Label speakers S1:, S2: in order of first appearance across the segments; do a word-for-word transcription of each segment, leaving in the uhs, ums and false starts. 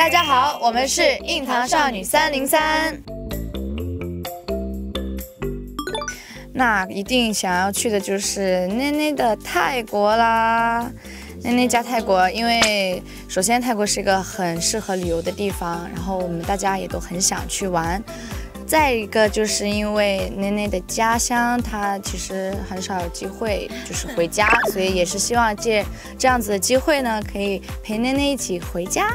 S1: 大家好，我们是硬糖少女三零三。那一定想要去的就是内内的泰国啦。内内家泰国，因为首先泰国是一个很适合旅游的地方，然后我们大家也都很想去玩。再一个就是因为内内的家乡，她其实很少有机会就是回家，所以也是希望借这样子的机会呢，可以陪内内一起回家。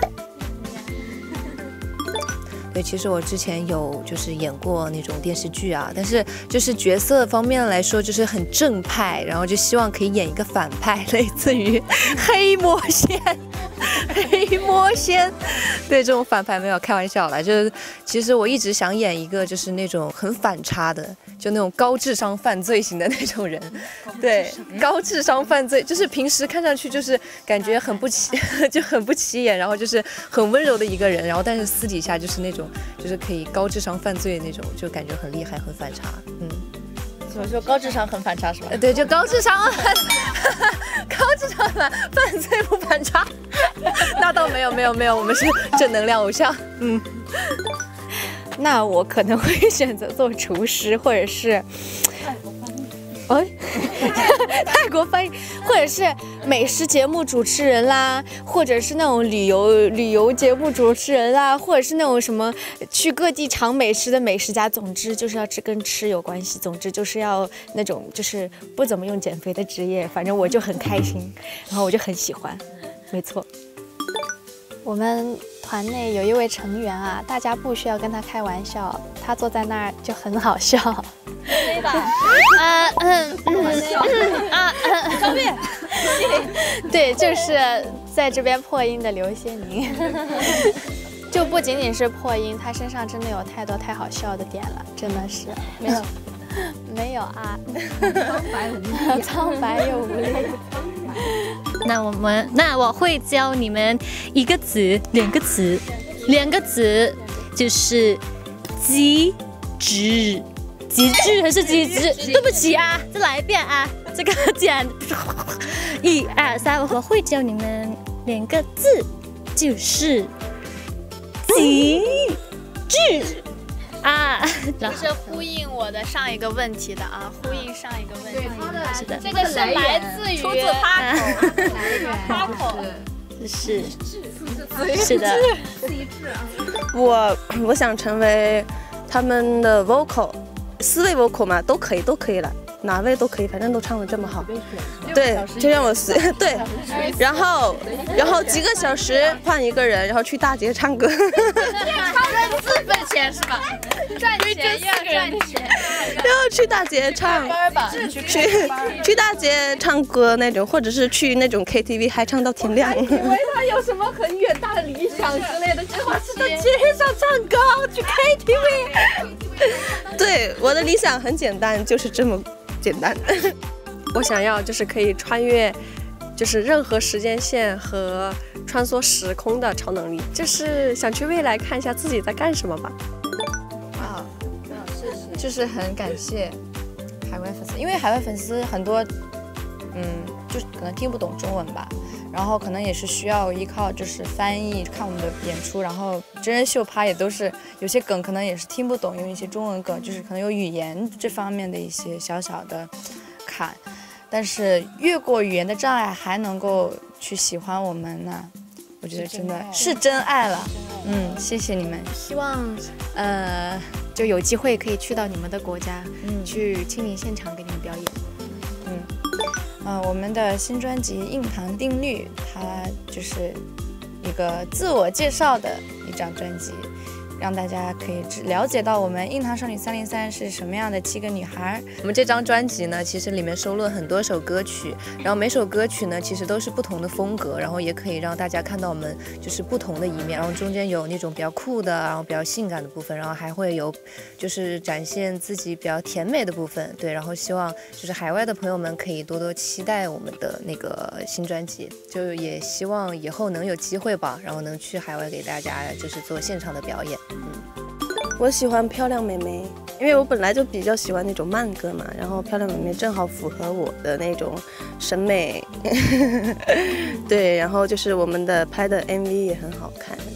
S2: 对，其实我之前有就是演过那种电视剧啊，但是就是角色方面来说就是很正派，然后就希望可以演一个反派，类似于黑魔仙。黑魔仙，对，这种反派没有开玩笑啦，就是其实我一直想演一个就是那种很反差的，就那种高智商犯罪型的那种人，对，高智商犯罪，就是平时看上去就是感觉很不起，就很不起眼，然后就是很温柔的一个人，然后但是私底下就是那种就是可以高智商犯罪的那种，就感觉很厉害，很反差，嗯。
S1: 怎么说高智商很反差是吧？
S2: 对，就高智商，高智商犯犯罪不反差。那倒没有没有没有，我们是正能量偶像。嗯，
S3: 那我可能会选择做厨师，或者是，哎，泰国翻译，或者是美食节目主持人啦，或者是那种旅游旅游节目主持人啦，或者是那种什么去各地尝美食的美食家。总之就是要吃跟吃有关系，总之就是要那种就是不怎么用减肥的职业。反正我就很开心，然后我就很喜欢，没错。我们团内有一位成员啊，大家不需要跟他开玩笑，他坐在那儿就很好笑。
S1: 对吧？
S3: 啊嗯嗯啊小妹，对，就是在这边破音的刘仙宁，就不仅仅是破音，他身上真的有太多太好笑的点了，真的是没有没有啊，苍白无力，苍白又无力。
S4: 那我们，那我会教你们一个词，两个词，两个词就是极致，极致还是极致？对不起啊，再来一遍啊，这个简，一二三，我会教你们两个字，就是极致。啊，
S3: 就是呼应我的上一个问题的啊，呼应上一个问题。
S4: 是的，
S3: 这个是来自于
S1: 出自他口，
S3: 他口
S4: 是是的。
S2: 我我想成为他们的 vocal， 四位 vocal 嘛，都可以，都可以了。哪位都可以，反正都唱得这么好，对，就让我随对，然后然后几个小时换一个人，然后去大街唱歌，
S3: 赚自费钱是吧？赚钱要赚钱，
S2: 然后去大街唱，去去大街唱歌那种，或者是去那种 K T V 还唱到天亮。
S1: 以为他有什么很远大的理想之类的，结果是在街上唱歌，去 K T V。
S2: 对，我的理想很简单，就是这么简单。
S5: 我想要就是可以穿越，就是任何时间线和穿梭时空的超能力，就是想去未来看一下自己在干什么吧。
S1: 啊，就是很感谢海外粉丝，因为海外粉丝很多，嗯，就可能听不懂中文吧，然后可能也是需要依靠就是翻译看我们的演出，然后真人秀趴也都是有些梗可能也是听不懂，因为一些中文梗就是可能有语言这方面的一些小小的坎，但是越过语言的障碍还能够去喜欢我们呢，我觉得真的是真爱了。嗯，谢谢你们。
S3: 希望呃就有机会可以去到你们的国家，嗯，去亲临现场给你们表演。
S1: 嗯，呃，我们的新专辑《硬糖定律》，它就是一个自我介绍的一张专辑，让大家可以了解到我们硬糖少女三零三是什么样的七个女孩。
S2: 我们这张专辑呢，其实里面收录了很多首歌曲，然后每首歌曲呢，其实都是不同的风格，然后也可以让大家看到我们就是不同的一面。然后中间有那种比较酷的，然后比较性感的部分，然后还会有就是展现自己比较甜美的部分。对，然后希望就是海外的朋友们可以多多期待我们的那个新专辑，就也希望以后能有机会吧，然后能去海外给大家就是做现场的表演。嗯，
S6: 我喜欢漂亮妹妹，因为我本来就比较喜欢那种慢歌嘛，然后漂亮妹妹正好符合我的那种审美。对，然后就是我们的拍的 M V 也很好看。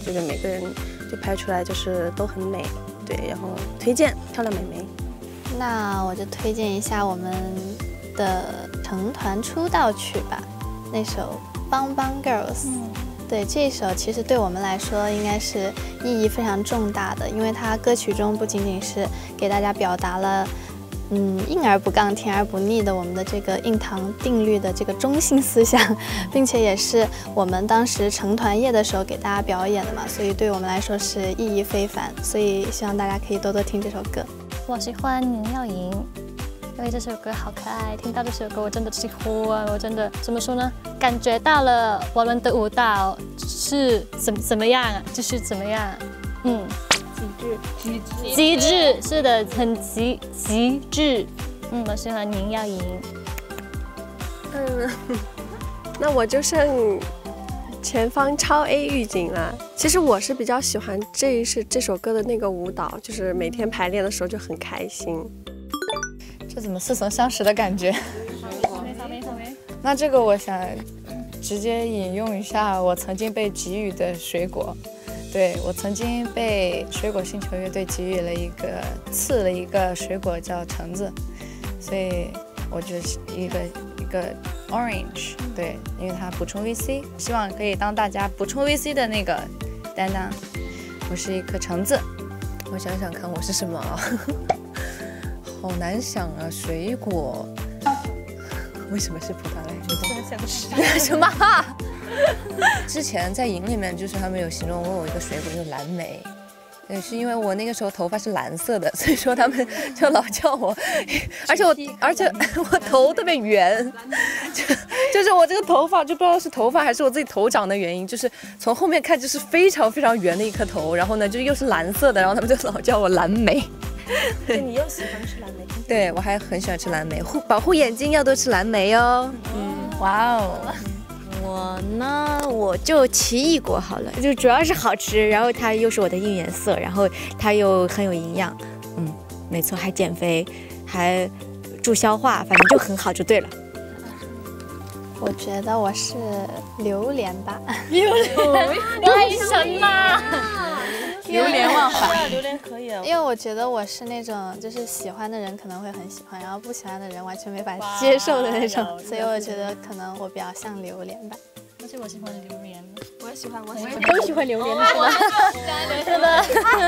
S6: 这个每个人就拍出来就是都很美，对，然后推荐漂亮美眉。
S3: 那我就推荐一下我们的成团出道曲吧，那首《邦邦 Girls》。嗯，对，这首其实对我们来说应该是意义非常重大的，因为它歌曲中不仅仅是给大家表达了。嗯，硬而不杠，甜而不腻的我们的这个硬糖定律的这个中心思想，并且也是我们当时成团夜的时候给大家表演的嘛，所以对我们来说是意义非凡。所以希望大家可以多多听这首歌。
S4: 我喜欢宁耀莹，因为这首歌好可爱。听到这首歌我真的喜欢，我真的怎么说呢？感觉到了我们的舞蹈是怎怎么样，就是怎么样，嗯。极致，极致，是的，很极极致。嗯，我喜欢宁耀莹。
S5: 嗯，那我就剩前方超 A 预警了。其实我是比较喜欢这一是这首歌的那个舞蹈，就是每天排练的时候就很开心。
S1: 这怎么似曾相识的感觉？那这个我想直接引用一下我曾经被给予的水果。对，我曾经被水果星球乐队给予了一个赐了一个水果叫橙子，所以我就是一个一个 orange， 对，因为它补充 V C， 希望可以当大家补充 V C 的那个担当。我是一颗橙子，
S2: 我想想看我是什么啊？好难想啊，水果。为什么是葡萄嘞？
S5: 真想吃
S2: 什么？之前在营里面，就是他们有形容过我一个水果，就是蓝莓。对，是因为我那个时候头发是蓝色的，所以说他们就老叫我，而且我而且我头特别圆，就就是我这个头发就不知道是头发还是我自己头长的原因，就是从后面看就是非常非常圆的一颗头，然后呢就又是蓝色的，然后他们就老叫我蓝莓。
S6: 对，你又喜欢吃蓝莓？
S2: 对，我还很喜欢吃蓝莓，护保护眼睛要多吃蓝莓哦。
S1: 嗯，哇哦。
S7: 我呢，我就奇异果好了，就主要是好吃，然后它又是我的应援色，然后它又很有营养，嗯，没错，还减肥，还助消化，反正就很好就对了。
S3: 我觉得我是榴莲吧。
S4: 榴莲？为什么？
S1: 流连忘返。
S6: 榴莲可以啊。
S3: 因为我觉得我是那种就是喜欢的人可能会很喜欢，然后不喜欢的人完全没法接受的那种，所以我觉得可能我比较像榴莲吧。
S4: 而且我喜欢榴莲，
S5: 我也喜欢，我喜欢，
S7: 都喜欢榴莲是吧？
S4: 是的。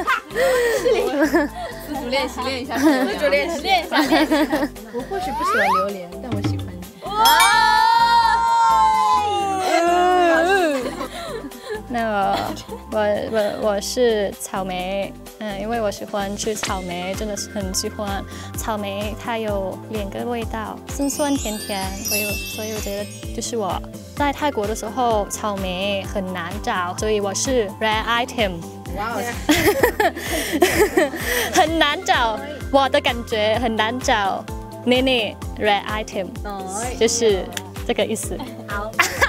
S1: 自主练习练一下，
S4: 自主练习练一下。
S1: 我或许不喜欢榴莲，但我喜欢你。
S4: 那我我我我是草莓，嗯，因为我喜欢吃草莓，真的是很喜欢草莓，它有两个味道，酸酸甜甜，所以所以我觉得就是我在泰国的时候，草莓很难找，所以我是 rare item。哇很难找，我的感觉很难找，妮妮 rare item， 就是这个意思。好。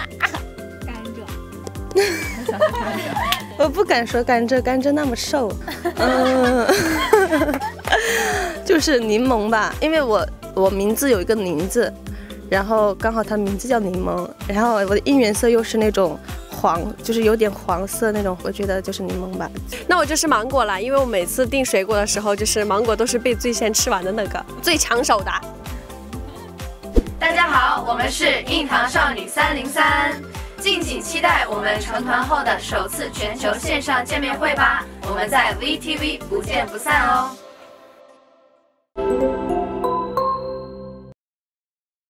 S6: 我不敢说甘蔗，甘蔗那么瘦，嗯，就是柠檬吧，因为我我名字有一个宁字，然后刚好它名字叫柠檬，然后我的应援色又是那种黄，就是有点黄色那种，我觉得就是柠檬吧。
S5: 那我就是芒果了，因为我每次订水果的时候，就是芒果都是被最先吃完的那个，最抢手的。
S8: 大家好，我们是硬糖少女三零三。敬请期待我们成团后的首次全球线上见面会吧！我们在 V T V 不见不散哦。